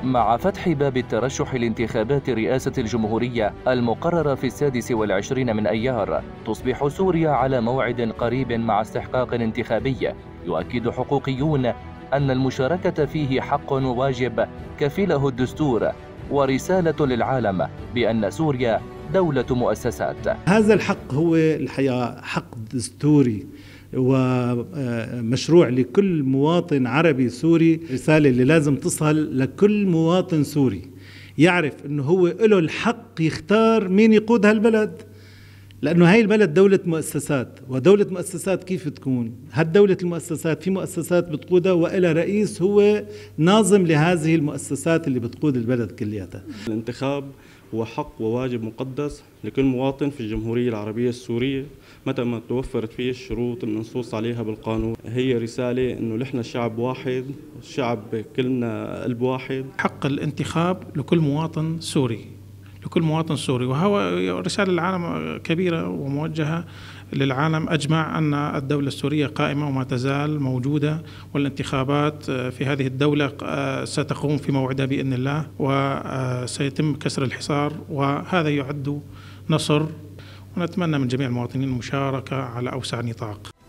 مع فتح باب الترشح لانتخابات رئاسة الجمهورية المقررة في 26 من أيار، تصبح سوريا على موعد قريب مع استحقاق انتخابي يؤكد حقوقيون أن المشاركة فيه حق وواجب كفله الدستور ورسالة للعالم بأن سوريا دولة مؤسسات. هذا الحق هو الحقيقة حق دستوري ومشروع لكل مواطن عربي سوري، رسالة اللي لازم تصل لكل مواطن سوري يعرف أنه هو له الحق يختار مين يقود هالبلد، لأنه هاي البلد دولة مؤسسات، ودولة مؤسسات كيف تكون؟ هالدولة المؤسسات في مؤسسات بتقودها وإلى رئيس هو ناظم لهذه المؤسسات اللي بتقود البلد كلياتها. الانتخاب هو حق وواجب مقدس لكل مواطن في الجمهورية العربية السورية متى ما توفرت فيه الشروط المنصوص عليها بالقانون. هي رسالة إنه نحن شعب واحد، شعب كلنا قلب واحد. حق الانتخاب لكل مواطن سوري، لكل مواطن سوري، وهو رسالة للعالم كبيرة وموجهة للعالم أجمع أن الدولة السورية قائمة وما تزال موجودة، والانتخابات في هذه الدولة ستقوم في موعدها بإذن الله، وسيتم كسر الحصار، وهذا يعد نصر، ونتمنى من جميع المواطنين المشاركة على أوسع نطاق.